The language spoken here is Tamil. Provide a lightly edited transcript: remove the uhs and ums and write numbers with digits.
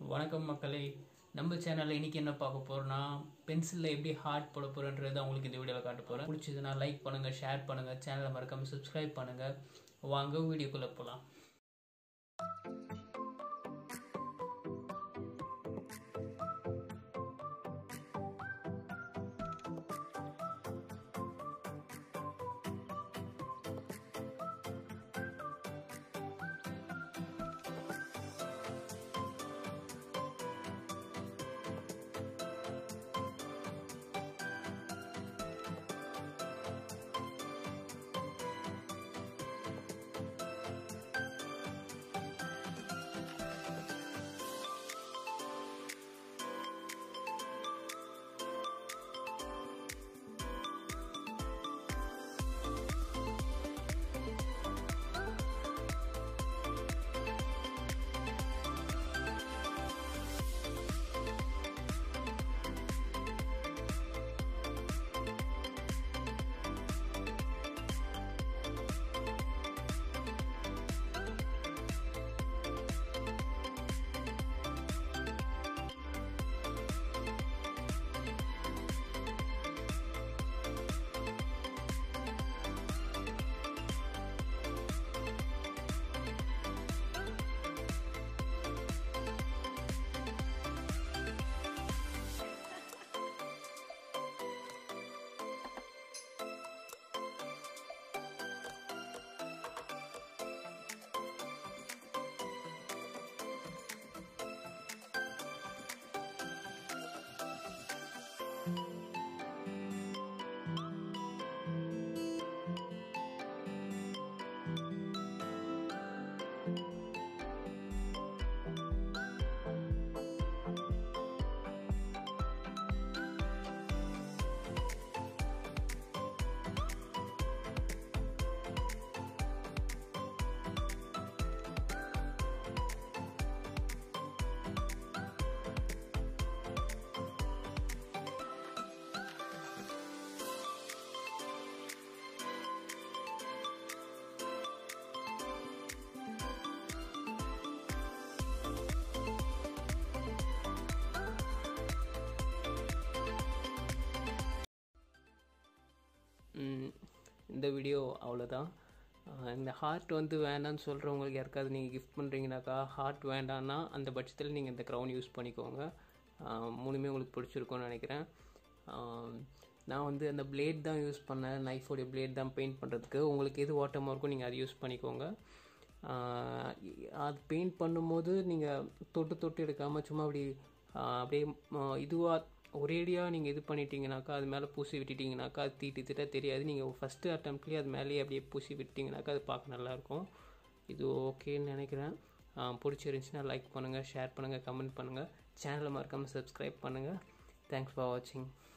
வணக்கம் மக்களே, நம்ம சேனல்ல இன்னைக்கு என்ன பார்க்க போறோம்னா பென்சில்ல எப்படி ஹார்ட் போட போறேன்றதை உங்களுக்கு இந்த வீடியோல காட்ட போறேன். பிடிச்சதுன்னா லைக் பண்ணுங்க, ஷேர் பண்ணுங்க, சேனலை மறக்காம சப்ஸ்கிரைப் பண்ணுங்க. வாங்க வீடியோக்குள்ள போலாம். இந்த வீடியோ அவ்வளோதான். இந்த ஹார்ட் வேண்டான்னு சொல்கிறவங்களுக்கு யாருக்காவது நீங்கள் கிஃப்ட் பண்ணுறீங்கனாக்கா, ஹார்ட் வேண்டான்னா அந்த பட்சத்தில் நீங்கள் இந்த க்ரௌன் யூஸ் பண்ணிக்கோங்க. மூணுமே உங்களுக்கு பிடிச்சிருக்கும்னு நினைக்கிறேன். நான் அந்த பிளேட் தான் யூஸ் பண்ணேன், நைஃபோடைய பிளேட் தான் பெயிண்ட் பண்ணுறதுக்கு. உங்களுக்கு எது ஓட்டமாக இருக்கும் நீங்கள் அதை யூஸ் பண்ணிக்கோங்க. அது பெயிண்ட் பண்ணும்போது நீங்கள் தொட்டு எடுக்காமல் சும்மா அப்படியே இதுவாக ஒரேடியாக நீங்கள் இது பண்ணிட்டீங்கனாக்கா, அது மேலே பூசி விட்டுட்டிங்கனாக்கா அது தீட்டாக தெரியாது. நீங்கள் ஃபஸ்ட்டு அட்டம்ப்ட்லேயே அது மேலேயே அப்படியே பூசி விட்டிங்கனாக்கா அது பார்க்க நல்லாயிருக்கும். இது ஓகேன்னு நினைக்கிறேன். பிடிச்சிருந்துச்சின்னா லைக் பண்ணுங்கள், ஷேர் பண்ணுங்கள், கமெண்ட் பண்ணுங்கள், சேனலை மறக்காமல் சப்ஸ்கிரைப் பண்ணுங்கள். தேங்க்ஸ் ஃபார் வாட்சிங்.